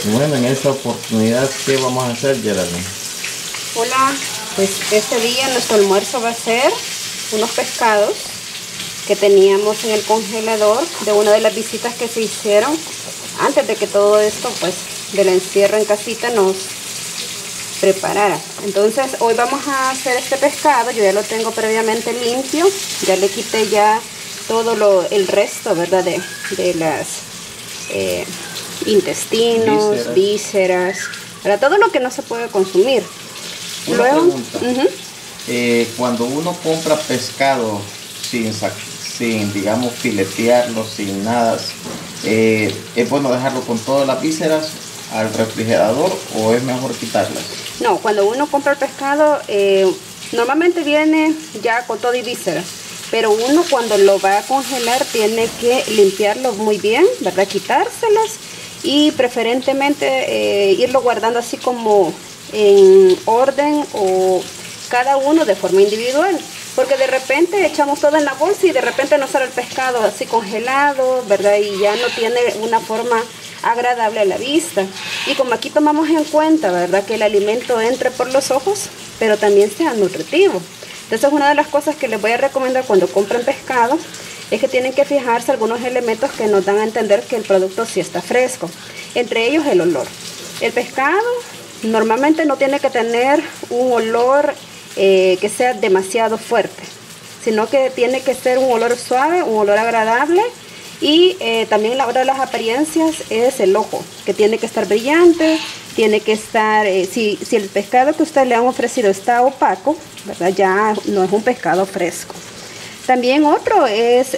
Bueno, en esta oportunidad, ¿qué vamos a hacer, Geraldine? Hola, pues este día nuestro almuerzo va a ser unos pescados que teníamos en el congelador de una de las visitas que se hicieron antes de que todo esto, pues, del encierro en casita nos preparara. Entonces hoy vamos a hacer este pescado. Yo ya lo tengo previamente limpio, ya le quité ya todo el resto, ¿verdad? De las intestinos, vísceras, para todo lo que no se puede consumir. Una pregunta. Cuando uno compra pescado sin, digamos, filetearlo, sin nada, ¿es bueno dejarlo con todas las vísceras al refrigerador o es mejor quitarlas? No, cuando uno compra el pescado, normalmente viene ya con todo y vísceras, pero uno cuando lo va a congelar tiene que limpiarlo muy bien, ¿verdad? Quitárselas y preferentemente irlo guardando así como en orden o cada uno de forma individual, porque de repente echamos todo en la bolsa y de repente nos sale el pescado así congelado, ¿verdad? Y ya no tiene una forma agradable a la vista. Y como aquí tomamos en cuenta, ¿verdad?, que el alimento entre por los ojos, pero también sea nutritivo. Entonces una de las cosas que les voy a recomendar cuando compren pescado es que tienen que fijarse algunos elementos que nos dan a entender que el producto sí está fresco. Entre ellos el olor. El pescado normalmente no tiene que tener un olor que sea demasiado fuerte, sino que tiene que ser un olor suave, un olor agradable. Y también la otra de las apariencias es el ojo, que tiene que estar brillante, tiene que estar, si el pescado que ustedes le han ofrecido está opaco, ¿verdad?, ya no es un pescado fresco. También otro es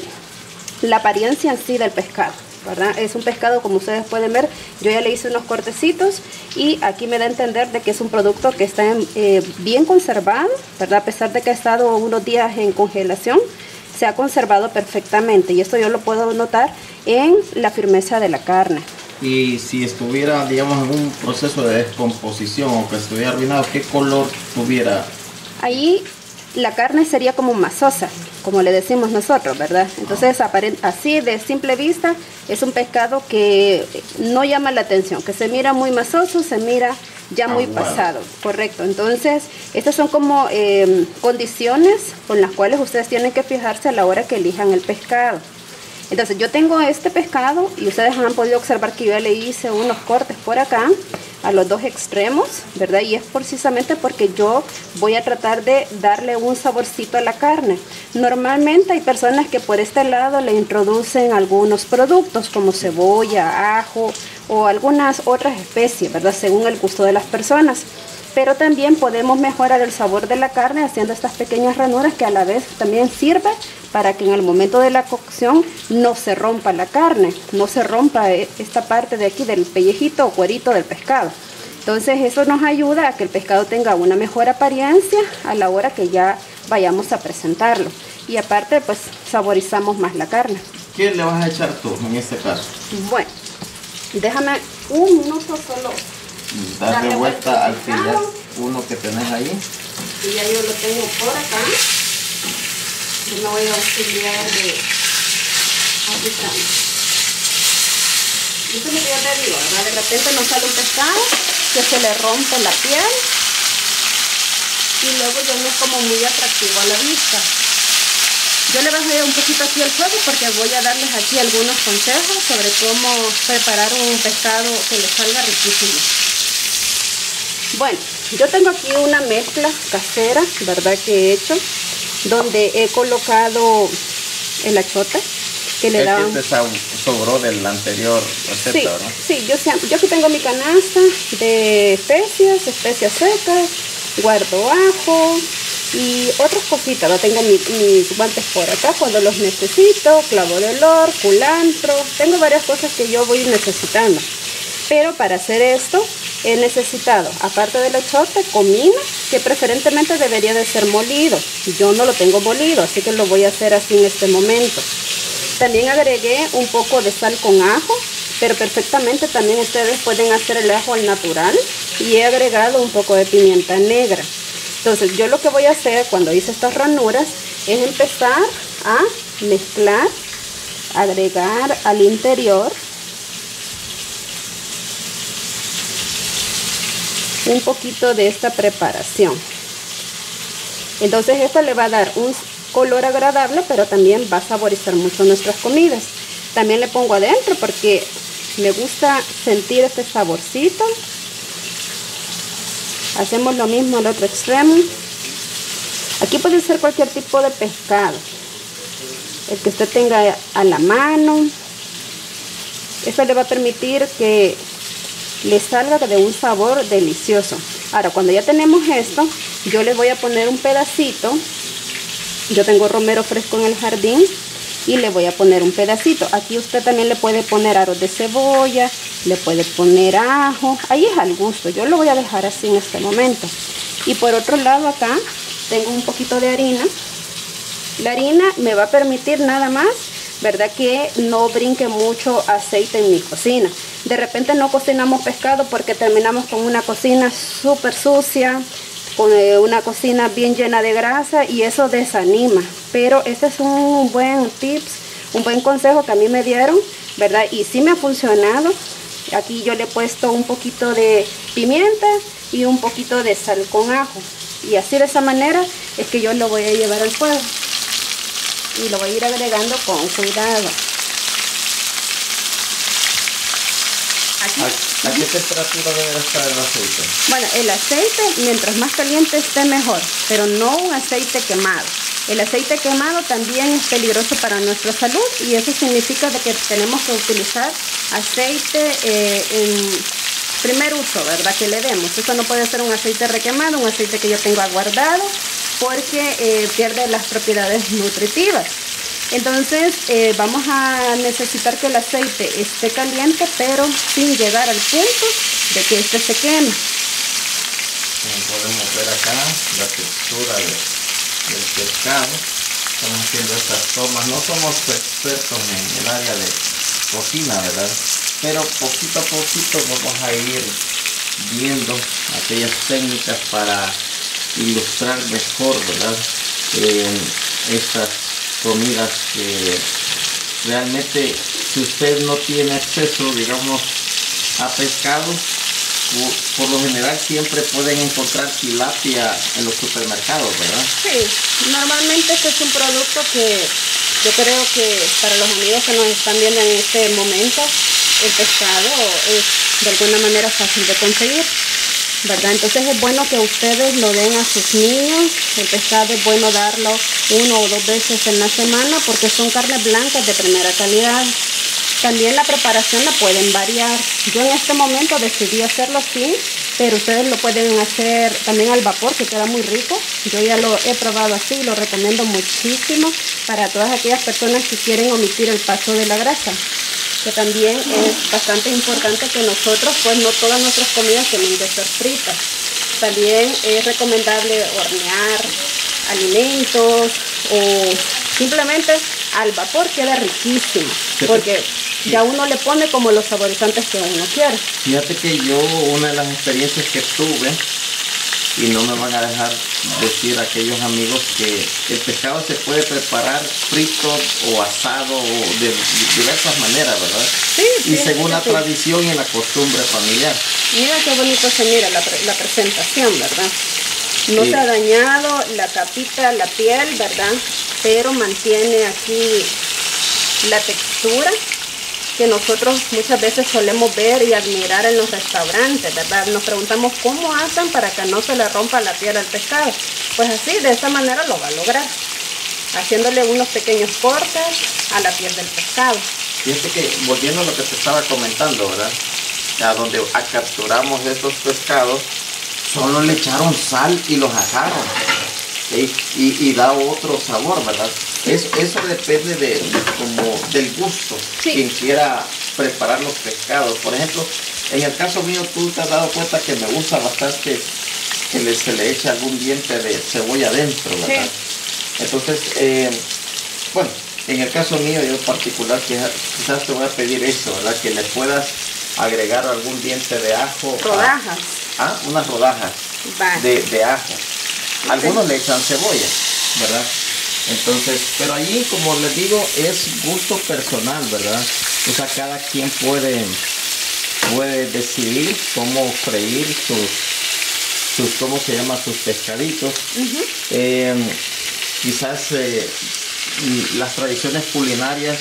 la apariencia en sí del pescado, ¿verdad? Es un pescado, como ustedes pueden ver, yo ya le hice unos cortecitos y aquí me da a entender de que es un producto que está bien conservado, ¿verdad? A pesar de que ha estado unos días en congelación, se ha conservado perfectamente y esto yo lo puedo notar en la firmeza de la carne. Y si estuviera, digamos, en un proceso de descomposición o que estuviera arruinado, ¿qué color tuviera? Ahí la carne sería como masosa, como le decimos nosotros, ¿verdad? Entonces, así de simple vista, es un pescado que no llama la atención, que se mira muy masoso, se mira ya muy pasado, correcto. Entonces, estas son como condiciones con las cuales ustedes tienen que fijarse a la hora que elijan el pescado. Entonces, yo tengo este pescado y ustedes han podido observar que yo ya le hice unos cortes por acá, a los dos extremos, ¿verdad? Y es precisamente porque yo voy a tratar de darle un saborcito a la carne. Normalmente hay personas que por este lado le introducen algunos productos como cebolla, ajo o algunas otras especies, ¿verdad?, según el gusto de las personas. Pero también podemos mejorar el sabor de la carne haciendo estas pequeñas ranuras que a la vez también sirve para que en el momento de la cocción no se rompa la carne, no se rompa esta parte de aquí del pellejito o cuerito del pescado. Entonces eso nos ayuda a que el pescado tenga una mejor apariencia a la hora que ya vayamos a presentarlo. Y aparte, pues saborizamos más la carne. ¿Qué le vas a echar tú en este caso? Bueno, déjame un minuto solo. Darle vuelta al filete, uno que tenés ahí. Y ya yo lo tengo por acá. Yo me voy a auxiliar de aplicando. Esto es lo que yo te digo, ¿verdad? De repente nos sale un pescado que se le rompe la piel y luego ya no es como muy atractivo a la vista. Yo le bajé un poquito aquí el fuego porque voy a darles aquí algunos consejos sobre cómo preparar un pescado que le salga riquísimo. Bueno, yo tengo aquí una mezcla casera, ¿verdad?, que he hecho, donde he colocado el achiote, que le da... Este sobró del anterior receta, sí, ¿verdad? Sí, yo aquí tengo mi canasta de especias secas, guardo ajo y otras cositas, ¿no? Tengo mis guantes por acá cuando los necesito, clavo de olor, culantro, tengo varias cosas que yo voy necesitando. Pero para hacer esto he necesitado, aparte del achiote, comino, que preferentemente debería de ser molido. Yo no lo tengo molido, así que lo voy a hacer así en este momento. También agregué un poco de sal con ajo, pero perfectamente también ustedes pueden hacer el ajo al natural. Y he agregado un poco de pimienta negra. Entonces yo lo que voy a hacer cuando hice estas ranuras es empezar a mezclar, agregar al interior un poquito de esta preparación. Entonces esto le va a dar un color agradable, pero también va a saborizar mucho nuestras comidas. También le pongo adentro porque me gusta sentir este saborcito. Hacemos lo mismo al otro extremo. Aquí puede ser cualquier tipo de pescado, el que usted tenga a la mano. Esto le va a permitir que le salga de un sabor delicioso. Ahora, cuando ya tenemos esto, yo les voy a poner un pedacito. Yo tengo romero fresco en el jardín y le voy a poner un pedacito. Aquí usted también le puede poner aros de cebolla, le puede poner ajo. Ahí es al gusto. Yo lo voy a dejar así en este momento. Y por otro lado acá tengo un poquito de harina. La harina me va a permitir nada más, ¿verdad?, que no brinque mucho aceite en mi cocina. De repente no cocinamos pescado porque terminamos con una cocina súper sucia, con una cocina bien llena de grasa, y eso desanima. Pero este es un buen tips, un buen consejo que a mí me dieron, ¿verdad? Y sí me ha funcionado. Aquí yo le he puesto un poquito de pimienta y un poquito de sal con ajo. Y así de esa manera es que yo lo voy a llevar al fuego. Y lo voy a ir agregando con cuidado. ¿A qué temperatura debe estar el aceite? Bueno, el aceite, mientras más caliente esté mejor, pero no un aceite quemado. El aceite quemado también es peligroso para nuestra salud, y eso significa de que tenemos que utilizar aceite en primer uso, ¿verdad?, que le demos. Eso no puede ser un aceite requemado, un aceite que yo tengo guardado, porque pierde las propiedades nutritivas. Entonces vamos a necesitar que el aceite esté caliente, pero sin llegar al punto de que este se queme. Como podemos ver acá, la textura del pescado. Estamos haciendo estas tomas. No somos expertos en el área de cocina, ¿verdad? Pero poquito a poquito vamos a ir viendo aquellas técnicas para ilustrar mejor, ¿verdad?, estas comidas que realmente, si usted no tiene acceso, digamos, a pescado, por lo general siempre pueden encontrar tilapia en los supermercados, ¿verdad? Sí, normalmente este es un producto que yo creo que para los amigos que nos están viendo en este momento, el pescado es de alguna manera fácil de conseguir, ¿verdad? Entonces es bueno que ustedes lo den a sus niños. El pescado es bueno darlo 1 o 2 veces en la semana porque son carnes blancas de primera calidad. También la preparación la pueden variar. Yo en este momento decidí hacerlo así, pero ustedes lo pueden hacer también al vapor, que queda muy rico. Yo ya lo he probado así y lo recomiendo muchísimo para todas aquellas personas que quieren omitir el paso de la grasa, que también es bastante importante que nosotros, pues no todas nuestras comidas tienen que ser fritas. También es recomendable hornear alimentos o simplemente al vapor, queda riquísimo, porque ya uno le pone como los saborizantes que uno quiere. Fíjate que yo, una de las experiencias que tuve, y no me van a dejar decir aquellos amigos, que el pescado se puede preparar frito o asado o de diversas maneras, ¿verdad? Sí, y según la tradición y la costumbre familiar. Mira qué bonito se mira la presentación, ¿verdad? No se ha dañado la capita, la piel, ¿verdad? Pero mantiene aquí la textura que nosotros muchas veces solemos ver y admirar en los restaurantes, ¿verdad? Nos preguntamos cómo hacen para que no se le rompa la piel al pescado. Pues así, de esa manera lo va a lograr, haciéndole unos pequeños cortes a la piel del pescado. Fíjate que, volviendo a lo que te estaba comentando, ¿verdad?, a donde capturamos estos pescados, solo le echaron sal y los asaron, ¿sí? y da otro sabor, ¿verdad? Eso depende del gusto, sí, quien quiera preparar los pescados. Por ejemplo, en el caso mío, tú te has dado cuenta que me gusta bastante que se le eche algún diente de cebolla adentro, ¿verdad? Sí. Entonces, bueno, en el caso mío, yo en particular, quizás te voy a pedir eso, ¿verdad? Que le puedas agregar algún diente de ajo. Rodajas. Unas rodajas de ajo. Algunos le echan cebolla, ¿verdad? Entonces, pero allí, como les digo, es gusto personal, ¿verdad? O sea, cada quien puede decidir cómo freír ¿cómo se llama? Sus pescaditos. Quizás las tradiciones culinarias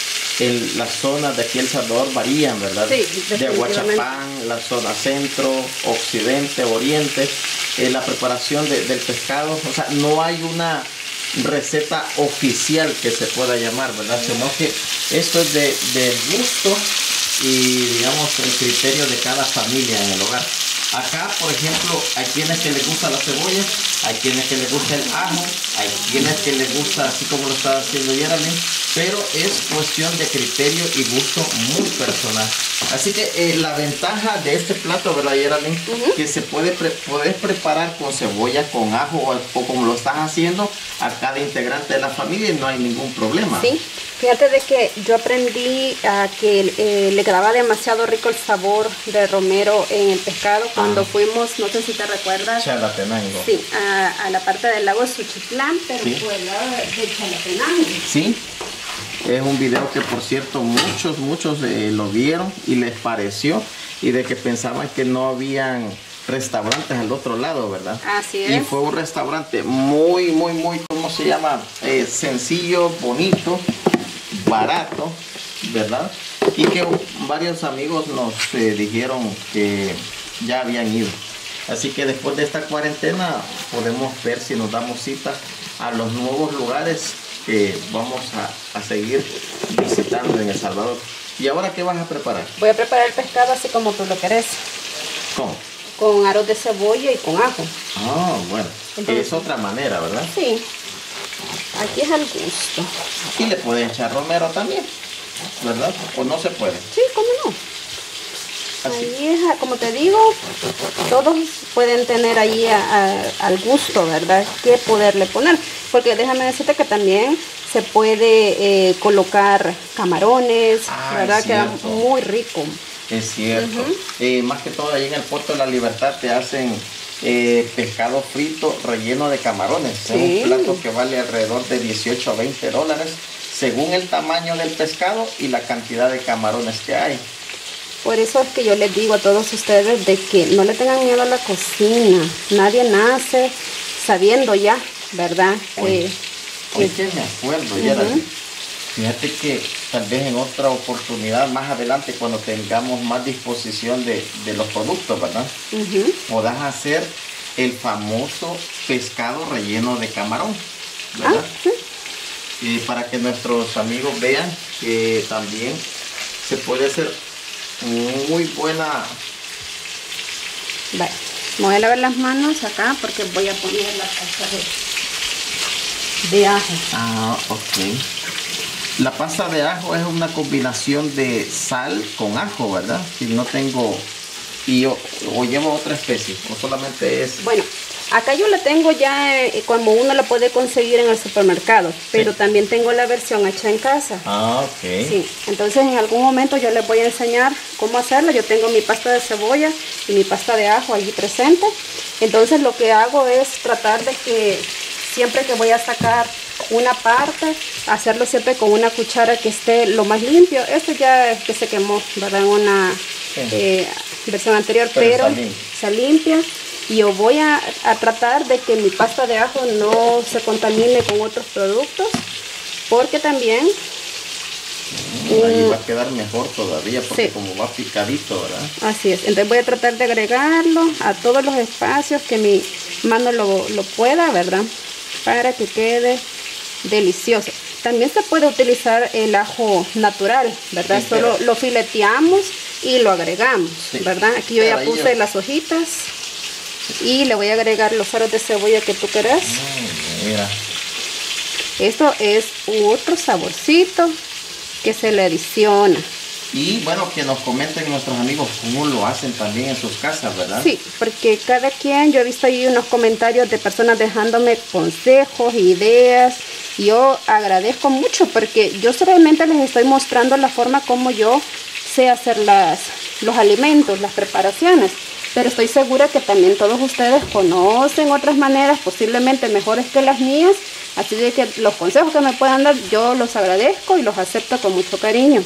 en las zonas de aquí El Salvador varían, ¿verdad? Sí, de Aguachapán, la zona centro, occidente, oriente, la preparación del pescado, o sea, no hay una receta oficial que se pueda llamar, ¿verdad? Sino que esto es de gusto y, digamos, el criterio de cada familia en el hogar. Acá, por ejemplo, hay quienes que les gusta la cebolla, hay quienes que les gusta el ajo, hay quienes que les gusta, así como lo está haciendo Geraldine, pero es cuestión de criterio y gusto muy personal. Así que la ventaja de este plato, ¿verdad, Geraldine? Que se puede preparar con cebolla, con ajo o como lo estás haciendo a cada integrante de la familia y no hay ningún problema. Sí, fíjate de que yo aprendí a que le quedaba demasiado rico el sabor de romero en el pescado cuando fuimos, no sé si te recuerdas. Chalatenango. Sí, a la parte del lago Suchitlán, pero sí, por el lado de Chalatenango. Sí. Es un video que, por cierto, muchos lo vieron y les pareció, y de que pensaban que no habían restaurantes al otro lado, ¿verdad? Así es. Y fue un restaurante muy, ¿cómo se llama? Sencillo, bonito, barato, ¿verdad? Y que varios amigos nos dijeron que ya habían ido. Así que después de esta cuarentena podemos ver si nos damos cita a los nuevos lugares que vamos a seguir visitando en El Salvador. ¿Y ahora qué vas a preparar? Voy a preparar el pescado así como tú lo querés. ¿Cómo? Con aros de cebolla y con ajo. Ah, bueno. Entonces, es otra manera, ¿verdad? Sí. Aquí es al gusto. Y le puedes echar romero también, ¿verdad? ¿O no se puede? Sí, ¿cómo no? Así. Ahí es, como te digo, todos pueden tener ahí al gusto, ¿verdad? ¿Qué poderle poner? Porque déjame decirte que también se puede colocar camarones, ¿verdad? Queda muy rico. Es cierto. Más que todo ahí en el Puerto de la Libertad te hacen pescado frito relleno de camarones. Sí. Es un plato que vale alrededor de 18 a 20 dólares según el tamaño del pescado y la cantidad de camarones que hay. Por eso es que yo les digo a todos ustedes de que no le tengan miedo a la cocina. Nadie nace sabiendo ya, ¿verdad? Hoy que me acuerdo, fíjate que tal vez en otra oportunidad más adelante, cuando tengamos más disposición de los productos, ¿verdad? Podás hacer el famoso pescado relleno de camarón, ¿verdad? Y para que nuestros amigos vean que también se puede hacer muy buena. Vale, me voy a lavar las manos acá porque voy a poner la pasta de ajo. Ah, ok. La pasta de ajo es una combinación de sal con ajo, ¿verdad? Si no tengo... o llevo otra especie, o solamente es... Bueno, acá yo la tengo ya como uno la puede conseguir en el supermercado, pero también tengo la versión hecha en casa. Ah, ok. Sí, entonces en algún momento yo les voy a enseñar cómo hacerla. Yo tengo mi pasta de cebolla y mi pasta de ajo allí presente. Entonces lo que hago es tratar de que siempre que voy a sacar una parte, hacerlo siempre con una cuchara que esté lo más limpio. Esto ya es que se quemó, ¿verdad? En una versión anterior, pero se limpia. Y yo voy a tratar de que mi pasta de ajo no se contamine con otros productos, porque también ahí va a quedar mejor todavía, porque como va picadito, ¿verdad? Así es. Entonces voy a tratar de agregarlo a todos los espacios que mi mano lo pueda, ¿verdad? Para que quede delicioso. También se puede utilizar el ajo natural, ¿verdad? Sí, solo lo fileteamos y lo agregamos, ¿verdad? Aquí yo ya puse las hojitas y le voy a agregar los aros de cebolla que tú querés. Mira. Esto es otro saborcito que se le adiciona. Y bueno, que nos comenten nuestros amigos cómo lo hacen también en sus casas, ¿verdad? Sí, porque cada quien, yo he visto ahí unos comentarios de personas dejándome consejos, ideas. Yo agradezco mucho porque yo realmente les estoy mostrando la forma como yo sé hacer los alimentos, las preparaciones. Pero estoy segura que también todos ustedes conocen otras maneras, posiblemente mejores que las mías. Así de que los consejos que me puedan dar, yo los agradezco y los acepto con mucho cariño.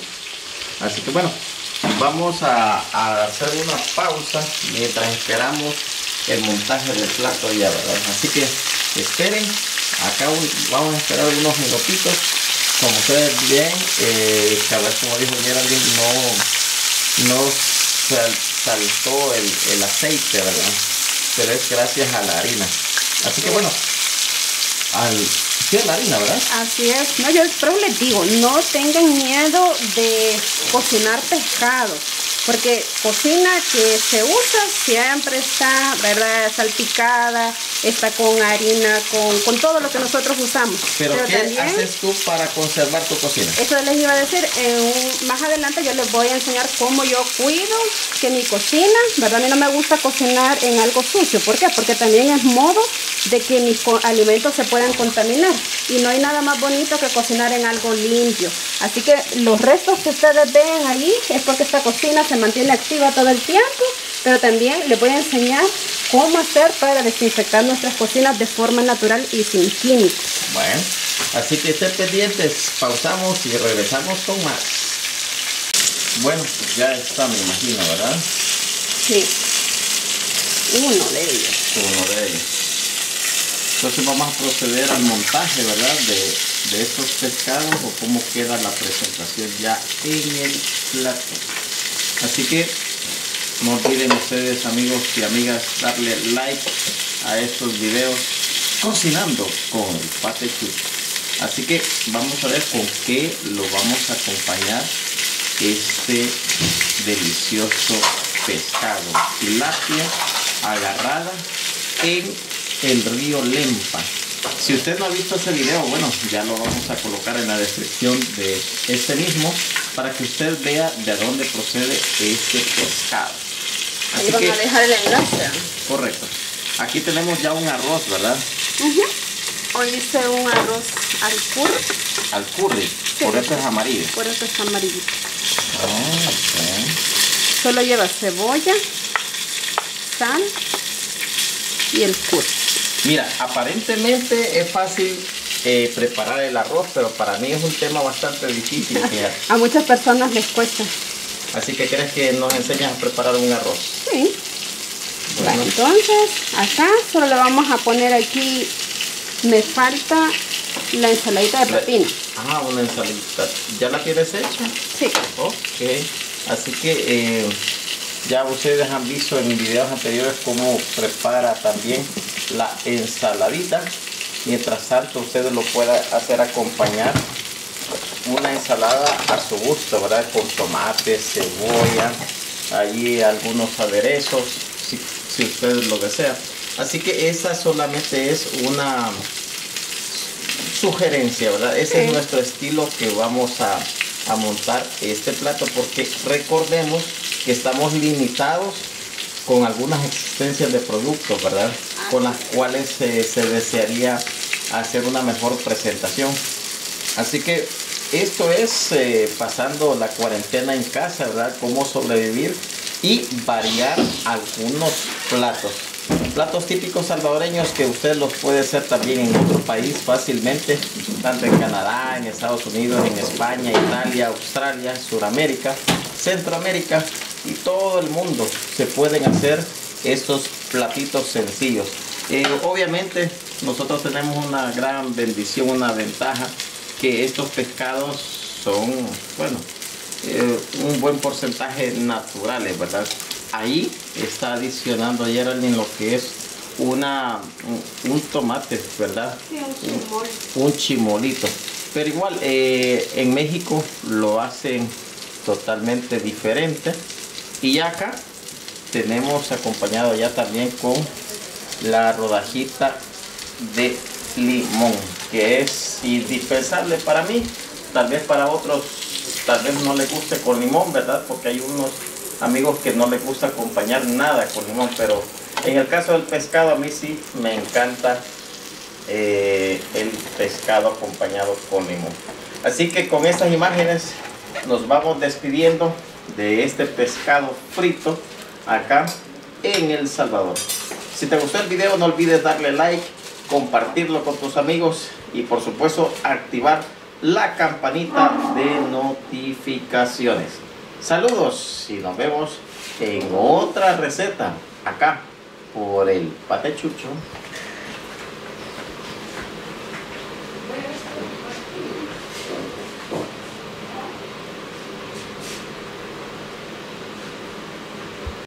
Así que bueno, vamos a hacer una pausa mientras esperamos el montaje del plato ya, ¿verdad? Así que esperen, acá vamos a esperar unos minutitos. Como ustedes ven, cabal, como dijo Geraldine, no saltó el aceite, ¿verdad? Pero es gracias a la harina. Así que bueno, sí, es la harina, ¿verdad? Así es. No, yo pero les digo, no tengan miedo de cocinar pescado, porque cocina que se usa siempre está, ¿verdad?, salpicada, está con harina, con todo lo que nosotros usamos. Pero ¿qué también haces tú para conservar tu cocina? Eso les iba a decir, más adelante yo les voy a enseñar cómo yo cuido que mi cocina, ¿verdad? A mí no me gusta cocinar en algo sucio. ¿Por qué? Porque también es modo de que mis alimentos se puedan contaminar. Y no hay nada más bonito que cocinar en algo limpio. Así que los restos que ustedes ven ahí es porque esta cocina se mantiene activa todo el tiempo. Pero también les voy a enseñar cómo hacer para desinfectar nuestras cocinas de forma natural y sin químicos. Bueno, así que estén pendientes, pausamos y regresamos con más. Bueno, pues ya está, me imagino, ¿verdad? Sí, uno de ellos. Entonces vamos a proceder al montaje, ¿verdad? De estos pescados, o cómo queda la presentación ya en el plato. Así que no olviden ustedes, amigos y amigas, darle like a estos videos cocinando con el Pate Chuy. Así que vamos a ver con qué lo vamos a acompañar este delicioso pescado. Tilapia agarrada en el río Lempa. Si usted no ha visto ese video, bueno, ya lo vamos a colocar en la descripción de este mismo para que usted vea de dónde procede este pescado. Ahí van a dejar el enlace. Correcto. Aquí tenemos ya un arroz, ¿verdad? Hoy hice un arroz al curry. Al curry, sí. Por eso es amarillo. Por eso es amarillito. Okay. Solo lleva cebolla, sal y el curry. Mira, aparentemente es fácil preparar el arroz, pero para mí es un tema bastante difícil. A muchas personas les cuesta. Así que ¿crees que nos enseñas a preparar un arroz? Sí. Bueno, entonces acá solo le vamos a poner aquí, me falta la ensaladita de pepino. Una ensaladita. ¿Ya la tienes hecha? Sí. Ok. Así que ya ustedes han visto en videos anteriores cómo prepara también la ensaladita. Mientras tanto ustedes lo pueden hacer acompañar una ensalada a su gusto, ¿verdad? Con tomate, cebolla, allí algunos aderezos, si ustedes lo desean. Así que esa solamente es una sugerencia, ¿verdad? Ese es nuestro estilo que vamos a montar este plato, porque recordemos que estamos limitados con algunas existencias de productos, ¿verdad? Con las cuales se desearía hacer una mejor presentación. Así que esto es pasando la cuarentena en casa, ¿verdad? Cómo sobrevivir y variar algunos platos típicos salvadoreños que usted los puede hacer también en otro país fácilmente, tanto en Canadá, en Estados Unidos, en España, Italia, Australia, Suramérica, Centroamérica y todo el mundo se pueden hacer estos platitos sencillos. Obviamente nosotros tenemos una gran bendición, una ventaja, que estos pescados son, bueno, un buen porcentaje naturales, ¿verdad? Ahí está adicionando Geraldine lo que es un tomate, ¿verdad? Sí, un chimol. Un chimolito. Pero igual, en México lo hacen totalmente diferente. Y acá tenemos acompañado ya también con la rodajita de limón, que es indispensable para mí. Tal vez para otros tal vez no les guste con limón, ¿verdad? Porque hay unos amigos que no les gusta acompañar nada con limón, pero en el caso del pescado a mí sí me encanta el pescado acompañado con limón. Así que con estas imágenes nos vamos despidiendo de este pescado frito acá en El Salvador. Si te gustó el video, no olvides darle like, compartirlo con tus amigos y por supuesto activar la campanita de notificaciones. Saludos y nos vemos en otra receta acá por el patechucho